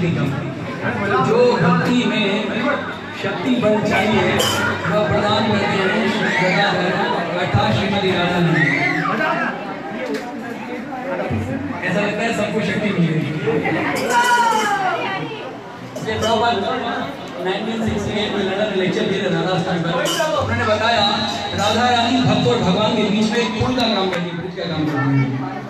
शक्ति कम। तो जो भक्ति में शक्ति बल चाहिए वह प्रदान करते हैं अर्थात श्रीमती राधा जी। ऐसा लगता है सबको शक्ति मिलेगी। 1968 में लंदन में लेक्चर दिए थे राधा स्थान पर। उन्होंने बताया राधा रानी भक्त और भगवान के बीच में एक पुल का काम करती है, ब्रिज का काम करती है।